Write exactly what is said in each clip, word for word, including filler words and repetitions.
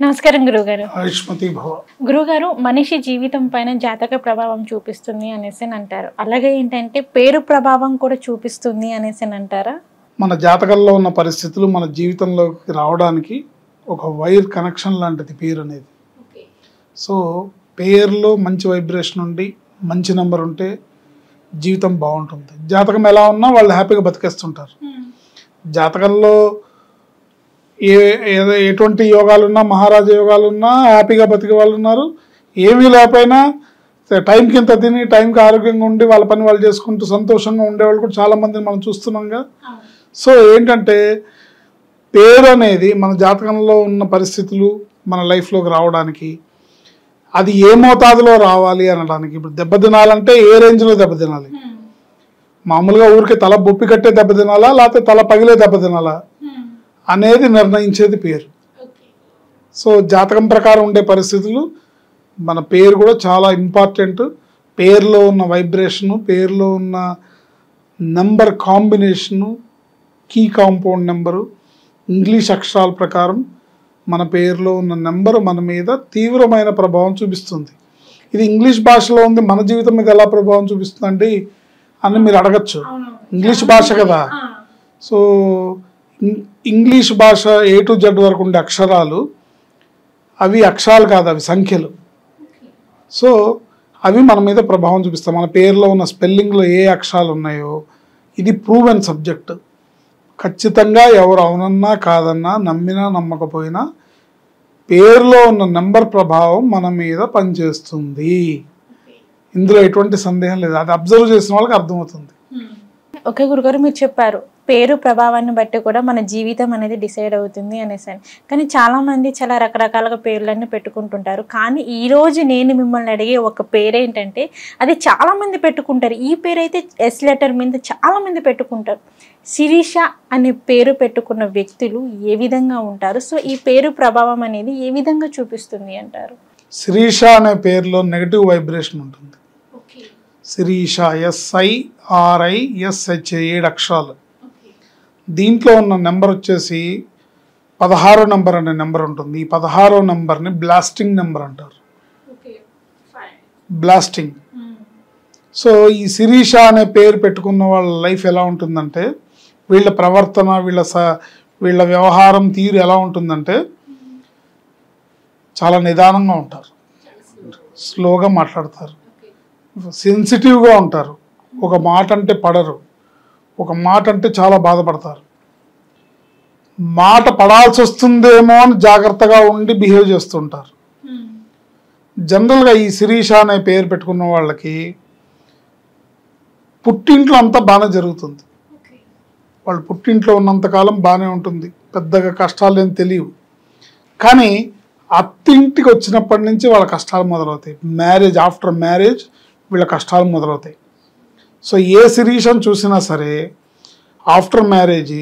నమస్కారం గురుగారు. ఆయుష్మతి భవ. గురుగారు, మనిషి జీవితం పైన జాతక ప్రభావం చూపిస్తుంది అనేసి అంటారు. అలాగే ఏంటంటే పేరు ప్రభావం కూడా చూపిస్తుంది అనేసి అంటారా? మన జాతకంలో ఉన్న పరిస్థితులు మన జీవితంలోకి రావడానికి ఒక వైర్ కనెక్షన్ లాంటిది పేరు అనేది. సో పేరులో మంచి వైబ్రేషన్ ఉండి మంచి నెంబర్ ఉంటే జీవితం బాగుంటుంది. జాతకం ఎలా ఉన్నా వాళ్ళు హ్యాపీగా బతికేస్తుంటారు. జాతకంలో ఏ ఎటువంటి యోగాలు ఉన్నా, మహారాజ యోగాలు ఉన్నా హ్యాపీగా బతికే వాళ్ళు ఉన్నారు. ఏమీ లేకపోయినా టైంకి ఇంత తిని టైంకి ఆరోగ్యంగా ఉండి వాళ్ళ పని వాళ్ళు చేసుకుంటూ సంతోషంగా ఉండేవాళ్ళు కూడా చాలామందిని మనం చూస్తున్నాంగా. సో ఏంటంటే పేరు అనేది మన జాతకంలో ఉన్న పరిస్థితులు మన లైఫ్లోకి రావడానికి, అది ఏ మోతాదులో రావాలి అనడానికి. ఇప్పుడు దెబ్బతినాలంటే ఏ రేంజ్లో దెబ్బతినాలి? మామూలుగా ఊరికి తల బొప్పి కట్టే దెబ్బతినాలా, లేకపోతే తల పగిలే దెబ్బతినాలా అనేది నిర్ణయించేది పేరు. సో జాతకం ప్రకారం ఉండే పరిస్థితులు మన పేరు కూడా చాలా ఇంపార్టెంట్. పేరులో ఉన్న వైబ్రేషను, పేరులో ఉన్న number combination, key compound number, English అక్షరాల ప్రకారం మన పేరులో ఉన్న నెంబరు మన మీద తీవ్రమైన ప్రభావం చూపిస్తుంది. ఇది ఇంగ్లీష్ భాషలో ఉంది, మన జీవితం మీద ఎలా ప్రభావం చూపిస్తుందండి అని మీరు అడగచ్చు. ఇంగ్లీష్ భాష కదా. సో ఇంగ్లీష్ భాష ఏ టు జెడ్ వరకు ఉండే అక్షరాలు అవి అక్షరాలు కాదు, అవి సంఖ్యలు. సో అవి మన మీద ప్రభావం చూపిస్తాయి. మన పేరులో ఉన్న స్పెల్లింగ్లో ఏ అక్షరాలు ఉన్నాయో ఇది ప్రూవెన్ సబ్జెక్ట్. ఖచ్చితంగా ఎవరు అవునన్నా కాదన్నా, నమ్మినా నమ్మకపోయినా పేరులో ఉన్న నెంబర్ ప్రభావం మన మీద పనిచేస్తుంది. ఇందులో ఎటువంటి సందేహం లేదు. అది అబ్జర్వ్ చేసిన వాళ్ళకి అర్థమవుతుంది. ఓకే గురుగారు, మీరు చెప్పారు పేరు ప్రభావాన్ని బట్టి కూడా మన జీవితం అనేది డిసైడ్ అవుతుంది అనేసి. కానీ చాలామంది చాలా రకరకాలుగా పేర్లన్నీ పెట్టుకుంటుంటారు. కానీ ఈరోజు నేను మిమ్మల్ని అడిగే ఒక పేరు ఏంటంటే అది చాలామంది పెట్టుకుంటారు. ఈ పేరు అయితే ఎస్ లెటర్ మీద చాలామంది పెట్టుకుంటారు. శిరీష అనే పేరు పెట్టుకున్న వ్యక్తులు ఏ విధంగా ఉంటారు? సో ఈ పేరు ప్రభావం అనేది ఏ విధంగా చూపిస్తుంది అంటారు? శిరీష అనే పేరులో నెగటివ్ వైబ్రేషన్ ఉంటుంది. శిరీష ఎస్ఐఆర్ఐ ఎస్హెచ్ఏ ఏడు అక్షరాలు. దీంట్లో ఉన్న నెంబర్ వచ్చేసి పదహారో నెంబర్ అనే నెంబర్ ఉంటుంది. ఈ పదహారో నెంబర్ని బ్లాస్టింగ్ నెంబర్ అంటారు. బ్లాస్టింగ్. సో ఈ శిరీష అనే పేరు పెట్టుకున్న వాళ్ళ లైఫ్ ఎలా ఉంటుందంటే, వీళ్ళ ప్రవర్తన, వీళ్ళ స వీళ్ళ వ్యవహారం తీరు ఎలా ఉంటుందంటే చాలా నిదానంగా ఉంటారు, స్లోగా మాట్లాడతారు, సెన్సిటివ్గా ఉంటారు, ఒక మాట అంటే పడరు, ఒక మాట అంటే చాలా బాధపడతారు, మాట పడాల్సి వస్తుందేమో అని జాగ్రత్తగా ఉండి బిహేవ్ చేస్తుంటారు. జనరల్గా ఈ శిరీష అనే పేరు పెట్టుకున్న వాళ్ళకి పుట్టింట్లో అంతా బాగానే జరుగుతుంది. వాళ్ళు పుట్టింట్లో ఉన్నంతకాలం బాగానే ఉంటుంది, పెద్దగా కష్టాలు ఏం తెలియవు. కానీ అత్తింటికి వచ్చినప్పటి నుంచి వాళ్ళ కష్టాలు మొదలవుతాయి. మ్యారేజ్, ఆఫ్టర్ మ్యారేజ్ వీళ్ళ కష్టాలు మొదలవుతాయి. సో ఏ శిరీషను చూసినా సరే ఆఫ్టర్ మ్యారేజ్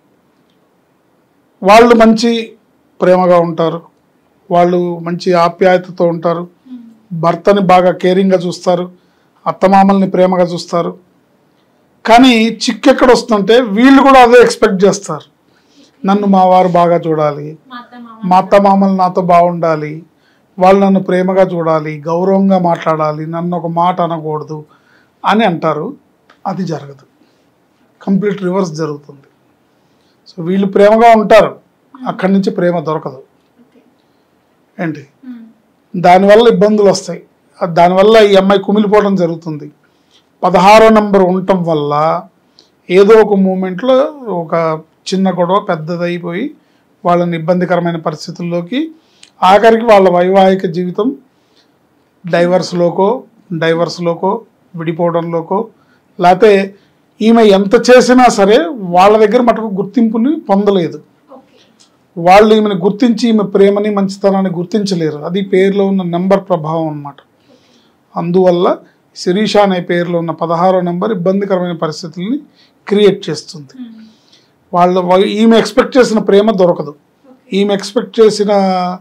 వాళ్ళు మంచి ప్రేమగా ఉంటారు, వాళ్ళు మంచి ఆప్యాయతతో ఉంటారు, భర్తని బాగా కేరింగ్గా చూస్తారు, అత్తమామల్ని ప్రేమగా చూస్తారు. కానీ చిక్కెక్కడ వస్తుందంటే వీళ్ళు కూడా అదే ఎక్స్పెక్ట్ చేస్తారు. నన్ను మా వారు బాగా చూడాలి, మా అత్తమామలు నాతో బాగుండాలి, వాళ్ళు నన్ను ప్రేమగా చూడాలి, గౌరవంగా మాట్లాడాలి, నన్ను ఒక మాట అనకూడదు అని అంటారు. అది జరగదు, కంప్లీట్ రివర్స్ జరుగుతుంది. సో వీళ్ళు ప్రేమగా ఉంటారు, అక్కడి నుంచి ప్రేమ దొరకదు. ఏంటి దానివల్ల ఇబ్బందులు వస్తాయి. దానివల్ల ఈ అమ్మాయి కుమిలిపోవడం జరుగుతుంది. పదహారో నెంబర్ ఉండటం వల్ల ఏదో ఒక మూమెంట్లో ఒక చిన్న గొడవ పెద్దదైపోయి వాళ్ళని ఇబ్బందికరమైన పరిస్థితుల్లోకి, ఆఖరికి వాళ్ళ వైవాహిక జీవితం డైవర్స్లోకో డైవర్స్లోకో విడిపోవడంలోకో, లేకపోతే ఈమె ఎంత చేసినా సరే వాళ్ళ దగ్గర మటుకు గుర్తింపుని పొందలేదు. వాళ్ళు ఈమెను గుర్తించి ఈమె ప్రేమని మంచితనాన్ని గుర్తించలేరు. అది పేరులో ఉన్న నెంబర్ ప్రభావం అన్నమాట. అందువల్ల శిరీష అనే పేరులో ఉన్న పదహారో నెంబర్ ఇబ్బందికరమైన పరిస్థితుల్ని క్రియేట్ చేస్తుంది. వాళ్ళు ఈమె ఎక్స్పెక్ట్ చేసిన ప్రేమ దొరకదు, ఈమె ఎక్స్పెక్ట్ చేసిన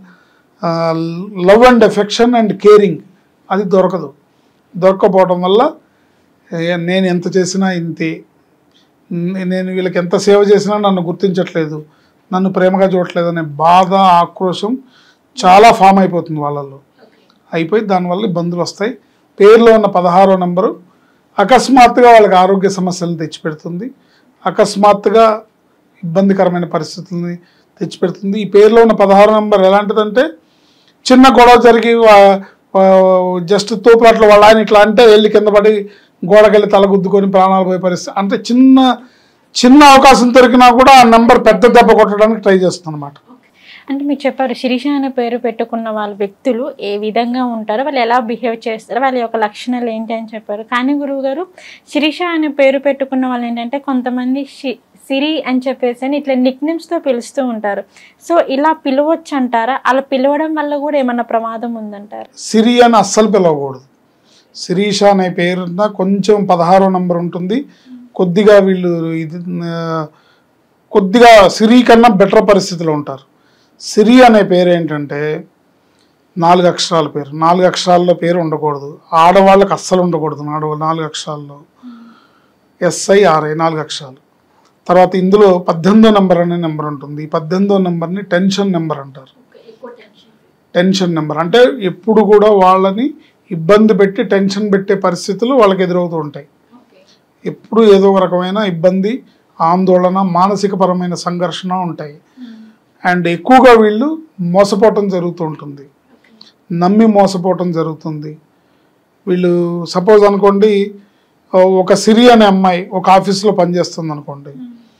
love and affection and caring అది దొరకదు. దొరకపోవడం వల్ల నేను ఎంత చేసినా ఇంతే, నేను వీళ్ళకి ఎంత సేవ చేసినా నన్ను గుర్తించట్లేదు, నన్ను ప్రేమగా చూడట్లేదు అనే బాధ, ఆక్రోశం చాలా ఫామ్ అయిపోతుంది వాళ్ళల్లో, అయిపోయి దానివల్ల ఇబ్బందులు వస్తాయి. పేరులో ఉన్న పదహారో నెంబరు అకస్మాత్తుగా వాళ్ళకి ఆరోగ్య సమస్యలను తెచ్చిపెడుతుంది, అకస్మాత్తుగా ఇబ్బందికరమైన పరిస్థితుల్ని తెచ్చిపెడుతుంది. ఈ పేరులో ఉన్న పదహారో నెంబర్ ఎలాంటిదంటే, చిన్న గొడవ జరిగి జస్ట్ తోపులాట్లో వాళ్ళ ఆయన ఇట్లా అంటే వెళ్ళి కింద పడి గోడకెళ్ళి తలగుద్దుకొని ప్రాణాలు పోయే పరిస్థితి. అంటే చిన్న చిన్న అవకాశం దొరికినా కూడా ఆ నెంబర్ పెద్ద దెబ్బ కొట్టడానికి ట్రై చేస్తుంది అనమాట. అంటే మీరు చెప్పారు శిరీష అనే పేరు పెట్టుకున్న వాళ్ళ వ్యక్తులు ఏ విధంగా ఉంటారో, వాళ్ళు ఎలా బిహేవ్ చేస్తారో, వాళ్ళ యొక్క లక్షణాలు ఏంటి అని చెప్పారు. కానీ గురువు గారు, శిరీష అనే పేరు పెట్టుకున్న వాళ్ళు ఏంటంటే కొంతమంది సిరి అని చెప్పేసి అని ఇట్లా నిక్ నేమ్స్తో పిలుస్తూ ఉంటారు. సో ఇలా పిలవచ్చు అంటారా? అలా పిలవడం వల్ల కూడా ఏమన్నా ప్రమాదం ఉందంటారు? సిరి అని అస్సలు పిలవకూడదు. శిరీష అనే పేరున్న కొంచెం పదహారో నెంబర్ ఉంటుంది, కొద్దిగా వీళ్ళు ఇది కొద్దిగా సిరి కన్నా బెటర్ పరిస్థితిలో ఉంటారు. సిరి అనే పేరు ఏంటంటే నాలుగు అక్షరాల పేరు, నాలుగు అక్షరాల్లో పేరు ఉండకూడదు, ఆడవాళ్ళకి అస్సలు ఉండకూడదు. ఆడవాళ్ళు నాలుగు అక్షరాల్లో ఎస్ఐఆర్ఐ నాలుగు అక్షరాలు. తర్వాత ఇందులో పద్దెనిమిదో నెంబర్ అనే నెంబర్ ఉంటుంది. ఈ పద్దెనిమిదో నెంబర్ని టెన్షన్ నెంబర్ అంటారు. టెన్షన్ నెంబర్ అంటే ఎప్పుడు కూడా వాళ్ళని ఇబ్బంది పెట్టి టెన్షన్ పెట్టే పరిస్థితులు వాళ్ళకి ఎదురవుతూ ఉంటాయి. ఎప్పుడు ఏదో ఒక రకమైన ఇబ్బంది, ఆందోళన, మానసిక పరమైన సంఘర్షణ ఉంటాయి. అండ్ ఎక్కువగా వీళ్ళు మోసపోవటం జరుగుతూ ఉంటుంది, నమ్మి మోసపోవటం జరుగుతుంది. వీళ్ళు సపోజ్ అనుకోండి, ఒక సిరి అనే అమ్మాయి ఒక ఆఫీస్లో పనిచేస్తుంది అనుకోండి,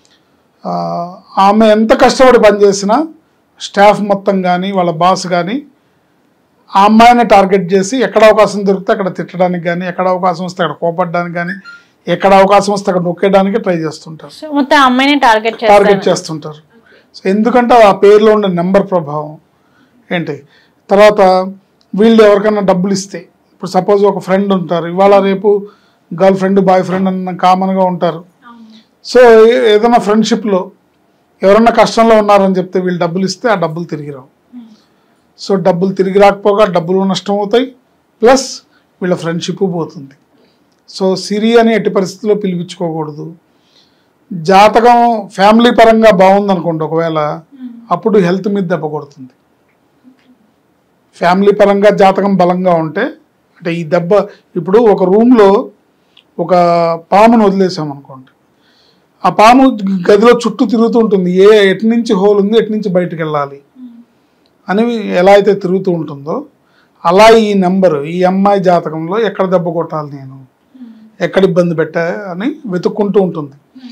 ఆమె ఎంత కష్టపడి పనిచేసినా స్టాఫ్ మొత్తం కానీ వాళ్ళ బాస్ కానీ ఆ అమ్మాయిని టార్గెట్ చేసి ఎక్కడ అవకాశం దొరికితే అక్కడ తిట్టడానికి కానీ, ఎక్కడ అవకాశం వస్తే అక్కడ కోపడడానికి కానీ, ఎక్కడ అవకాశం వస్తే అక్కడ నొక్కేయడానికి ట్రై చేస్తుంటారు, టార్గెట్ చేస్తుంటారు. సో ఎందుకంటే ఆ పేరులో ఉండే నెంబర్ ప్రభావం ఏంటి. తర్వాత వీళ్ళు ఎవరికైనా డబ్బులు ఇస్తే, ఇప్పుడు సపోజ్ ఒక ఫ్రెండ్ ఉంటారు, ఇవాళ రేపు గర్ల్ ఫ్రెండ్ బాయ్ ఫ్రెండ్ అన్న కామన్గా ఉంటారు. సో ఏదైనా ఫ్రెండ్షిప్లో ఎవరన్నా కష్టంలో ఉన్నారని చెప్తే వీళ్ళు డబ్బులు ఇస్తే ఆ డబ్బులు తిరిగి రావు. సో డబ్బులు తిరిగి రాకపోగా డబ్బులు నష్టం అవుతాయి, ప్లస్ వీళ్ళ ఫ్రెండ్షిప్ పోతుంది. సో సిరి అని ఎట్టి పరిస్థితుల్లో పిలిపించుకోకూడదు. జాతకం ఫ్యామిలీ పరంగా బాగుందనుకోండి ఒకవేళ, అప్పుడు హెల్త్ మీద దెబ్బ కొడుతుంది. ఫ్యామిలీ పరంగా జాతకం బలంగా ఉంటే, అంటే ఈ దెబ్బ ఇప్పుడు ఒక రూమ్లో ఒక పామును వదిలేసామనుకోండి, ఆ పాము గదిలో చుట్టూ తిరుగుతూ ఉంటుంది, ఏ ఎటు నుంచి హోల్ ఉంది, ఎటు నుంచి బయటకు వెళ్ళాలి అని ఎలా అయితే తిరుగుతూ ఉంటుందో, అలా ఈ నెంబరు ఈ అమ్మాయి జాతకంలో ఎక్కడ దెబ్బ కొట్టాలి, నేను ఎక్కడ ఇబ్బంది పెట్టా అని వెతుక్కుంటూ ఉంటుంది.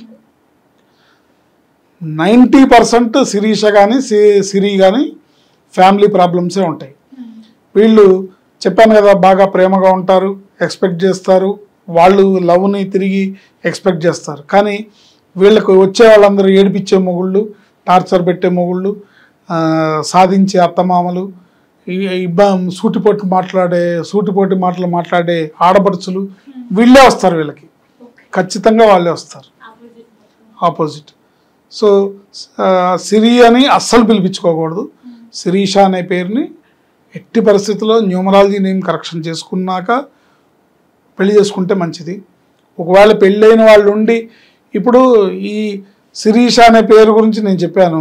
నైంటీ పర్సెంట్ శిరీష కానీ సిరి కానీ ఫ్యామిలీ ప్రాబ్లమ్సే ఉంటాయి. వీళ్ళు చెప్పాను కదా, బాగా ప్రేమగా ఉంటారు, ఎక్స్పెక్ట్ చేస్తారు, వాళ్ళు లవ్ని తిరిగి ఎక్స్పెక్ట్ చేస్తారు. కానీ వీళ్ళకు వచ్చే వాళ్ళందరూ ఏడిపించే మొగుళ్ళు, టార్చర్ పెట్టే మొగుళ్ళు, సాధించే అత్తమామలు, ఇబ్బ సూటిపోటి మాట్లాడే సూటిపోటి మాటలు మాట్లాడే ఆడపడుచులు వీళ్ళే వస్తారు. వీళ్ళకి ఖచ్చితంగా వాళ్ళే వస్తారు, ఆపోజిట్. సో సిరి అని అస్సలు పిలిపించుకోకూడదు. శిరీష అనే పేరుని ఎట్టి పరిస్థితుల్లో న్యూమరాలజీ నేమ్ కరెక్షన్ చేసుకున్నాక పెళ్లి చేసుకుంటే మంచిది. ఒకవేళ పెళ్ళైన వాళ్ళు ఉండి, ఇప్పుడు ఈ శిరీష అనే పేరు గురించి నేను చెప్పాను,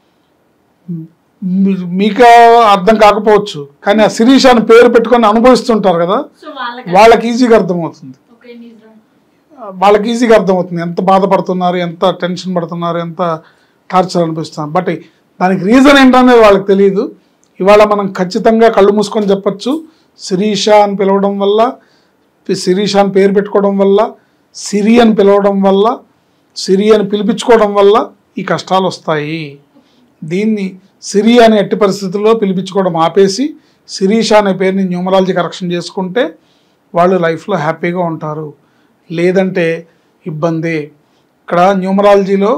మీకు అర్థం కాకపోవచ్చు, కానీ ఆ శిరీష అనే పేరు పెట్టుకొని అనుభవిస్తుంటారు కదా, వాళ్ళకి ఈజీగా అర్థమవుతుంది. వాళ్ళకి ఈజీగా అర్థమవుతుంది ఎంత బాధపడుతున్నారు, ఎంత టెన్షన్ పడుతున్నారు, ఎంత టార్చర్ అనిపిస్తున్నారు. బట్ దానికి రీజన్ ఏంటనేది వాళ్ళకి తెలియదు. ఇవాళ మనం ఖచ్చితంగా కళ్ళు మూసుకొని చెప్పచ్చు, శిరీష అని పిలవడం వల్ల, శిరీష అని పేరు పెట్టుకోవడం వల్ల, సిరి అని పిలవడం వల్ల, సిరి అని పిలిపించుకోవడం వల్ల ఈ కష్టాలు వస్తాయి. దీన్ని సిరి అని ఎట్టి పరిస్థితుల్లో పిలిపించుకోవడం ఆపేసి శిరీష అనే పేరుని న్యూమరాలజీ కరెక్షన్ చేసుకుంటే వాళ్ళు లైఫ్లో హ్యాపీగా ఉంటారు. లేదంటే ఇబ్బంది. ఇక్కడ న్యూమరాలజీలో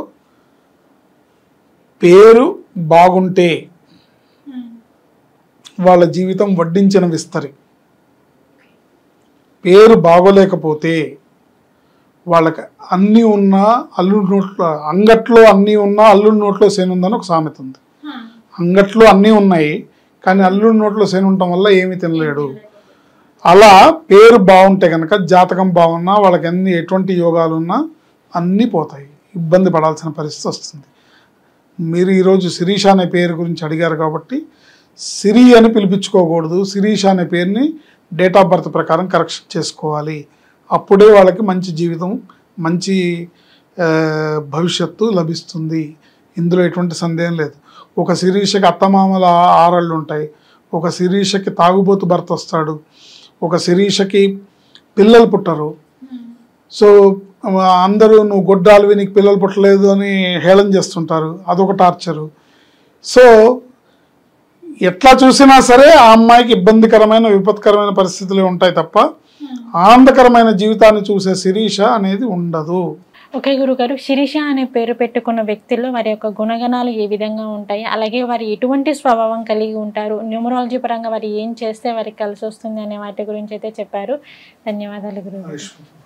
పేరు బాగుంటే వాళ్ళ జీవితం వడ్డించిన విస్తరి, పేరు బాగోలేకపోతే వాళ్ళకి అన్నీ ఉన్నా అల్లుడి నోట్లో, అంగట్లో అన్నీ ఉన్నా అల్లుడి నోట్లో సేను ఉందని ఒక సామెత ఉంది. అంగట్లో అన్నీ ఉన్నాయి కానీ అల్లుడి నోట్లో సేను ఉండటం వల్ల ఏమీ తినలేడు. అలా పేరు బాగుంటే కనుక జాతకం బాగున్నా వాళ్ళకి అన్ని ఎటువంటి యోగాలు ఉన్నా అన్నీ పోతాయి, ఇబ్బంది పడాల్సిన పరిస్థితి వస్తుంది. మీరు ఈరోజు శిరీష అనే పేరు గురించి అడిగారు కాబట్టి, సిరి అని పిలిపించుకోకూడదు. శిరీష అనే పేరుని డేట్ ఆఫ్ బర్త్ ప్రకారం కరెక్షన్ చేసుకోవాలి. అప్పుడే వాళ్ళకి మంచి జీవితం, మంచి భవిష్యత్తు లభిస్తుంది. ఇందులో ఎటువంటి సందేహం లేదు. ఒక శిరీషకి అత్తమామల ఆరళ్ళు ఉంటాయి, ఒక శిరీషకి తాగుబోతు భర్త వస్తాడు, ఒక శిరీషకి పిల్లలు పుట్టరు. సో అందరూ నువ్వు గొడ్డాలివి, నీకు పిల్లలు పుట్టలేదు అని హేళన చేస్తుంటారు, అదొక టార్చరు. సో ఎట్లా చూసినా సరే ఆ అమ్మాయికి ఇబ్బందికరమైన విపత్కరమైన పరిస్థితులు ఉంటాయి తప్ప ఆనందకరమైన జీవితాన్ని చూసే శిరీష అనేది ఉండదు. ఓకే గురుగారు, శిరీష అనే పేరు పెట్టుకున్న వ్యక్తుల్లో వారి యొక్క గుణగణాలు ఏ విధంగా ఉంటాయి, అలాగే వారు ఎటువంటి స్వభావం కలిగి ఉంటారు, న్యూమరాలజీ పరంగా వారు ఏం చేస్తే వారికి కలిసి వస్తుంది అనే వాటి గురించి అయితే చెప్పారు. ధన్యవాదాలు గురుగారు.